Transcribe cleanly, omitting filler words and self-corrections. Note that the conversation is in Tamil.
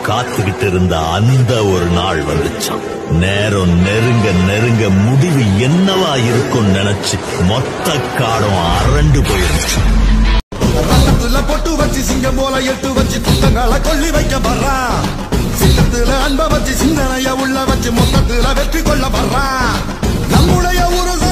காத்துக்கிட்டு இருந்த அந்த ஒரு நாள் வந்துச்சான். நேரம் நெருங்க நெருங்க முடிவு என்னவா இருக்கும் நினைச்சு மொத்த காடும் அரண்டு போயிருச்சு. ரத்தத்துல பொட்டு வச்சு சிங்கம் போல எட்டு வச்சு குத்தங்களை கொல்லி வைக்க வர்றான். சிங்கத்துல அன்ப வச்சு சிந்தனைய உள்ள வச்சு மொத்தத்துல வெற்றி கொள்ள வர்றான். நம்முடைய ஒரு